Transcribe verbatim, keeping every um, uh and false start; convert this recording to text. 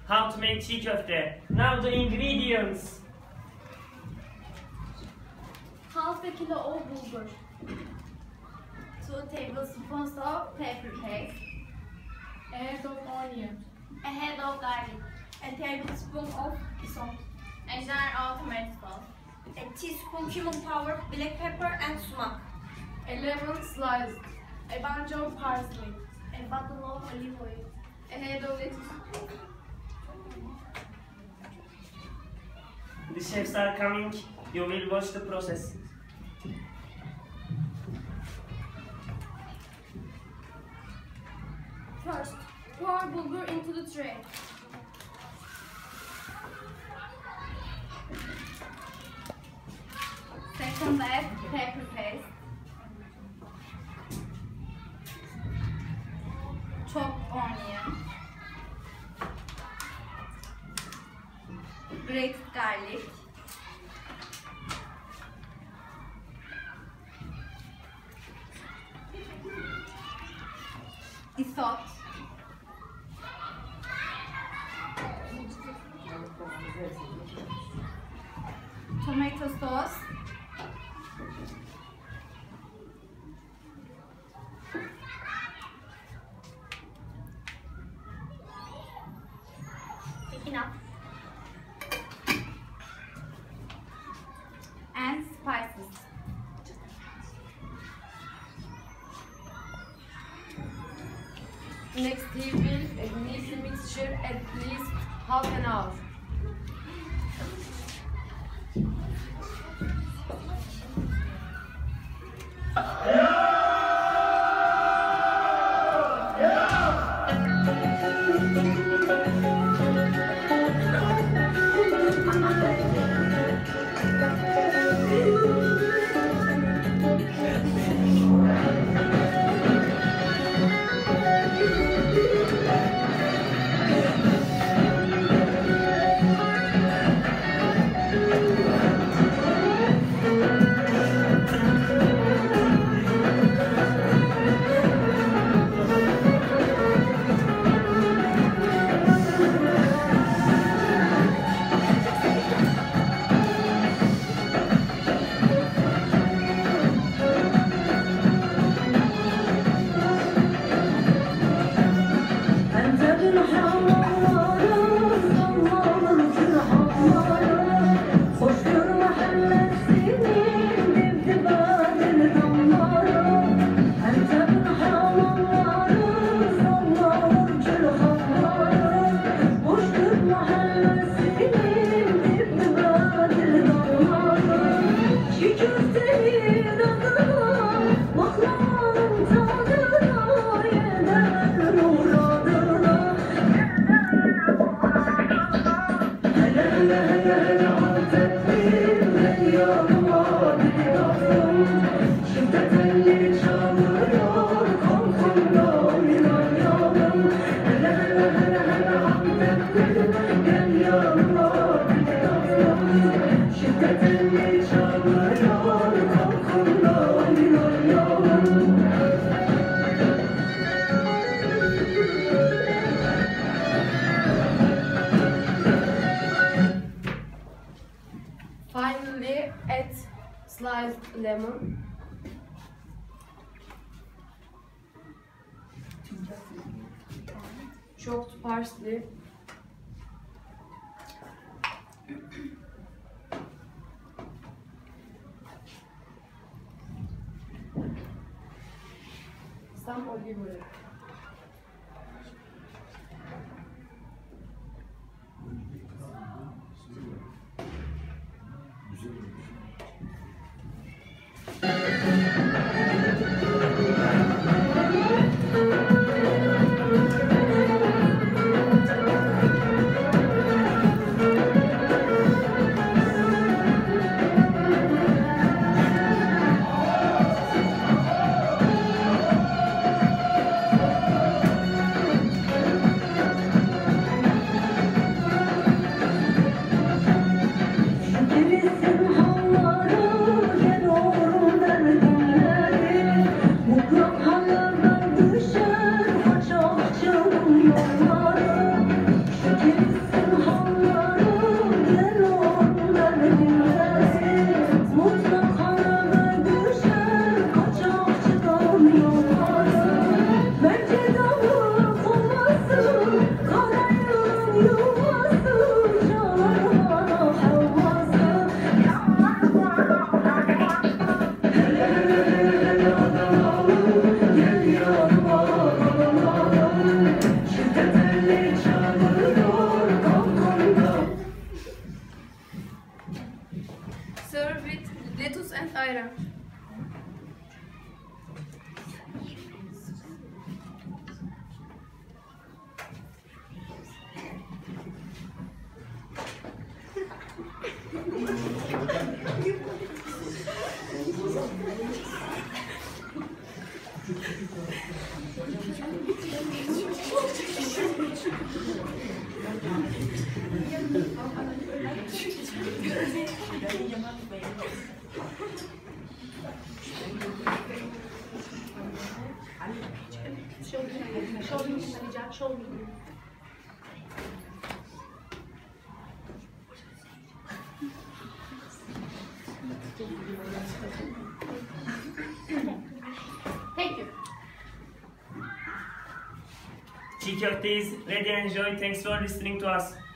how to make çiğ köfte. Now the ingredients. Half a kilo of bulgur. Two tablespoons of pepper paste. A head of onion. A head of garlic. A tablespoon of salt. A jar of tomato sauce. A teaspoon cumin powder, black pepper and sumac. A lemon sliced. A bunch of parsley. A bottle of olive oil. A head of lettuce. The chefs are coming. You will watch the process. First, pour bulgur into the tray. Second, add pepper paste. Chopped onion. Grated garlic. Isot. Tomato sauce. Enough. And spices. Next, he will knead the mixture at least half an hour. Finally, add sliced lemon, chopped parsley, some olive oil. Thank you. Tea köfte is ready and enjoy. Thanks for listening to us.